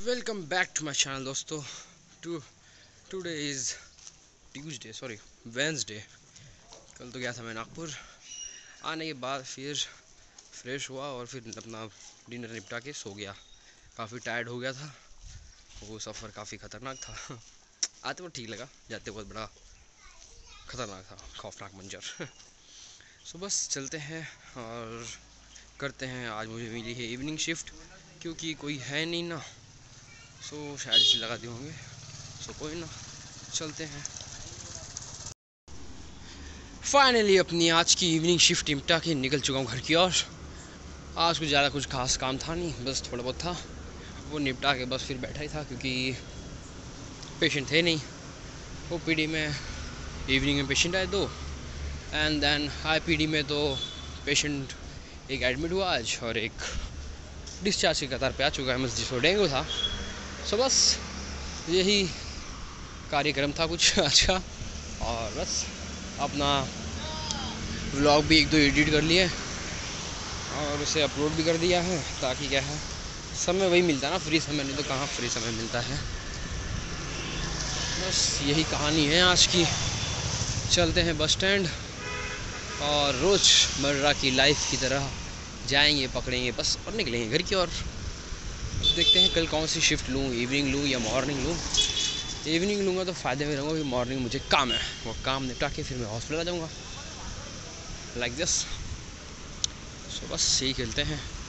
Welcome back to my channel दोस्तों। Today is Tuesday, sorry Wednesday. कल तो गया था मैं नागपुर। आने के बाद फिर फ्रेश हुआ और फिर अपना डिनर निपटा के सो गया। काफ़ी टायर्ड हो गया था, वो सफ़र काफ़ी ख़तरनाक था। आते वक्त ठीक लगा, जाते वक्त बड़ा ख़तरनाक था, खौफनाक मंजर। सो बस चलते हैं और करते हैं। आज मुझे मिली है इवनिंग शिफ्ट, क्योंकि कोई है नहीं ना, सो शायद इसी लगा दिए होंगे। सो कोई ना, चलते हैं। फाइनली अपनी आज की इवनिंग शिफ्ट निपटा के निकल चुका हूँ घर की ओर। आज कुछ ज़्यादा कुछ खास काम था नहीं, बस थोड़ा बहुत था, वो निपटा के बस फिर बैठा ही था, क्योंकि पेशेंट थे नहीं। ओपीडी में इवनिंग में पेशेंट आए 2, एंड देन आईपीडी में तो पेशेंट एक एडमिट हुआ आज और एक डिस्चार्ज की कतार पे आ चुका है, बस जिसको डेंगू था। सो बस यही कार्यक्रम था कुछ आज का, और बस अपना व्लॉग भी 1-2 एडिट कर लिए और उसे अपलोड भी कर दिया है, ताकि क्या है समय वही मिलता है ना, फ्री समय, नहीं तो कहाँ फ्री समय मिलता है। बस यही कहानी है आज की। चलते हैं बस स्टैंड और रोज़मर्रा की लाइफ की तरह जाएंगे, पकड़ेंगे बस और निकलेंगे घर की ओर। देखते हैं कल कौन सी शिफ्ट लूँ, इवनिंग लूँ या मॉर्निंग लूँ। इवनिंग लूँगा तो फ़ायदे में रहूँगा, कि मॉर्निंग मुझे काम है, वो काम निपटा के फिर मैं हॉस्पिटल आ जाऊँगा, लाइक दिस। सो बस यही खेलते हैं।